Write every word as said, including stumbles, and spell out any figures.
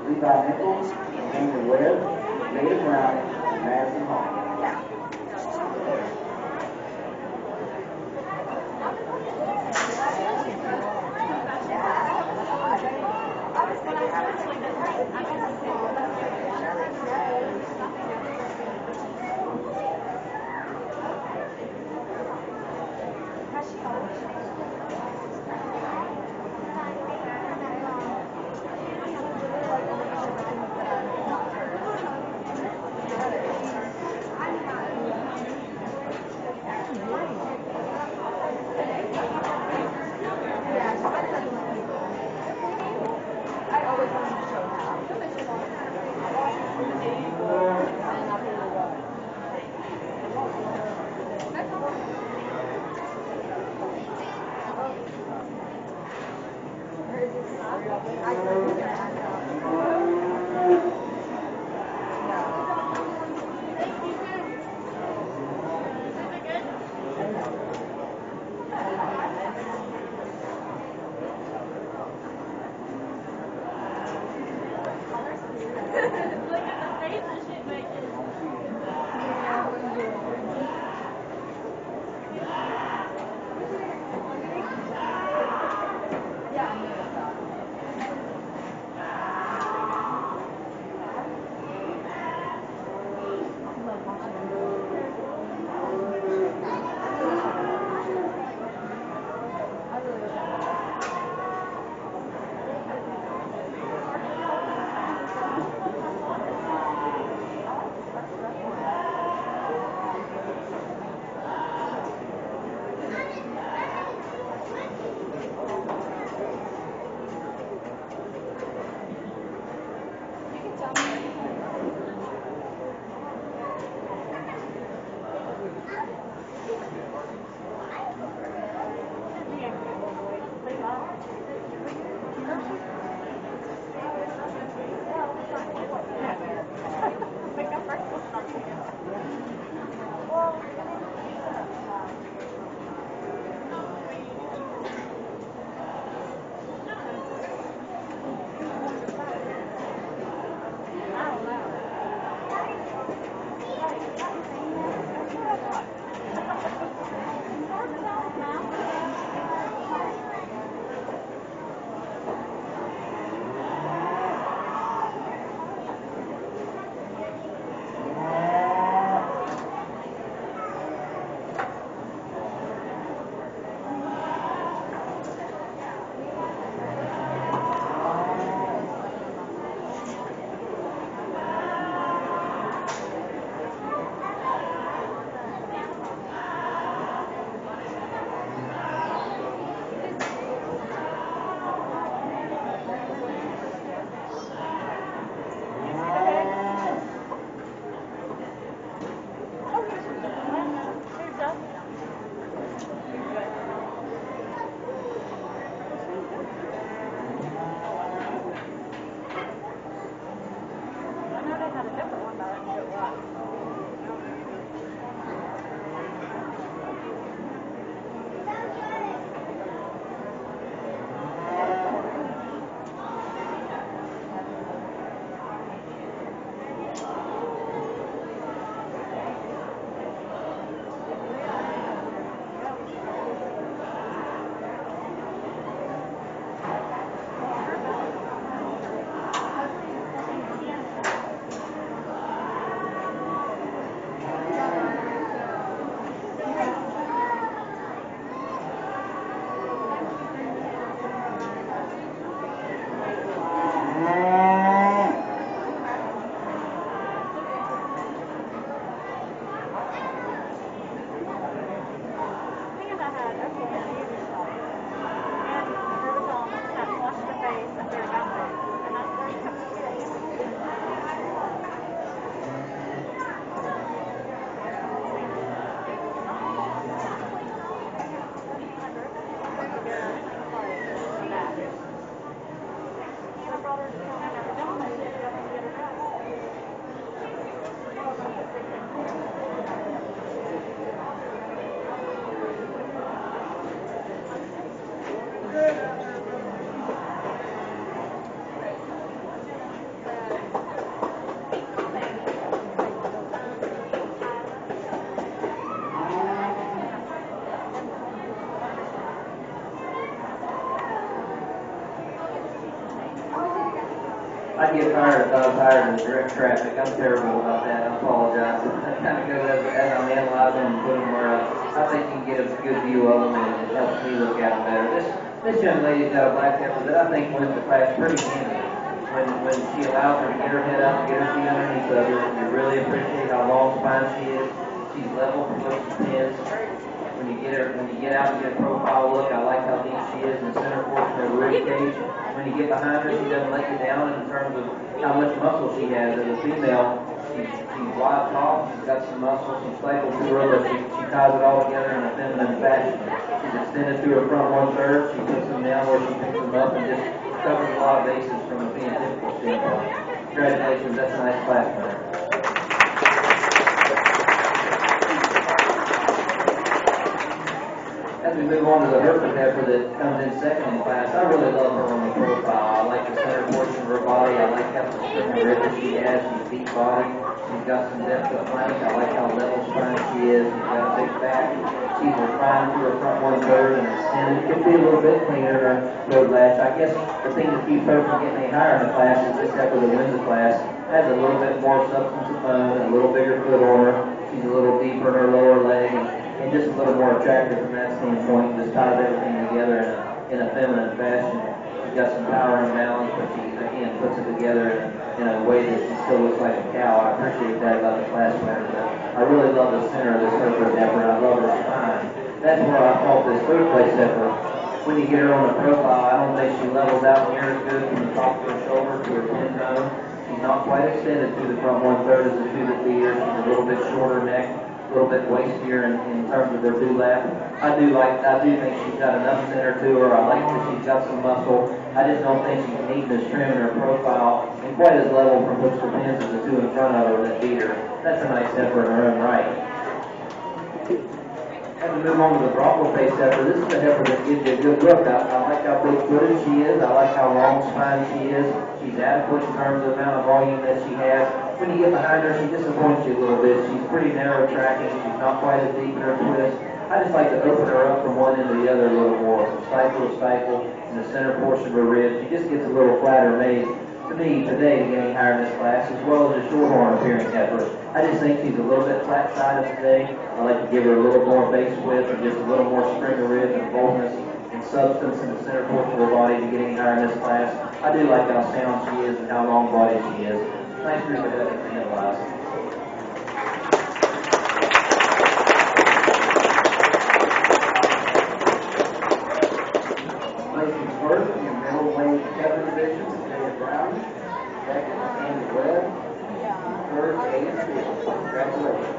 Levi Nichols, Henry Webb, Nita Brown, and Madison Hall. I get tired if I'm tired of direct traffic. I'm terrible about that. I apologize. I kind of go as, as I'm analyzing them and put them where I, I think you can get a good view of them and it helps me look at them better. This this young lady's got a black heifer that I think wins the class pretty handily. When when she allows her to get her head up, get her feet underneath of her, you really appreciate how long spine she is. She's level from where she pins. When you get her, when you get out and get a profile look, I like how deep she is in the center portion of the rib cage. When you get behind her, she doesn't let you down in terms of how much muscle she has. As a female, she's, she's wide tall, she's got some muscle, she's cycled through her, but she, she ties it all together in a feminine fashion. She's extended through her front one third, she puts them down where she picks them up and just covers a lot of bases from a phenotypical standpoint. Congratulations, that's a nice class winner. As we move on to the Hereford heifer that comes in second in class, I really love her on the profile. I like the center portion of her body. I like how the string rib that she has. She's deep body. She's got some depth of flank. I like how level spine she is. She's got a big back. She's refined to her front one third and extended. Could be a little bit cleaner in her road lash. I guess the thing that keeps her from getting any higher in the class is this heifer that wins the class has a little bit more substance of bone, a little bigger foot on her. She's a little deeper in her lower leg. And, and just a little more attractive from that standpoint. Just ties everything together in a, in a feminine fashion. She's got some power and balance, but she, again, puts it together in a, in a way that she still looks like a cow. I appreciate that about the class winner. I really love the center of this Hereford heifer. I love her spine. That's where I fault this third place heifer. When you get her on the profile, I don't think she levels out near as good from the top of her shoulder to her pin zone. She's not quite extended through the front one third as the two that beat her. She's a little bit shorter neck. A little bit wastier in, in terms of her dewlap. I do like, I do think she's got enough center to her. I like that she's got some muscle. I just don't think she's neat as trim in her profile and quite as level from which to pins as the two in front of her that beat her. That's a nice heifer in her own right. As we move on to the Bronco face heifer, this is a heifer that gives you a good look. I, I like how big footed she is. I like how long spine she is. She's adequate in terms of the amount of volume that she has. When you get behind her, she disappoints you a little bit. She's pretty narrow tracking. She's not quite as deep in her twist. I just like to open her up from one end to the other a little more. From stifle to stifle in the center portion of her ribs. She just gets a little flatter made. To me, today, getting higher in this class, as well as a shorthorn appearing heifer. I just think she's a little bit flat-sided today. I like to give her a little more base width and just a little more string of ribs and boldness and substance in the center portion of her body to get any higher in this class. I do like how sound she is and how long-bodied she is. Nice group of heifers to analyze. Placing first in the middleweight heifer division, Jay Brown. Second, Andy Webb. Third, Aiden Field. Congratulations.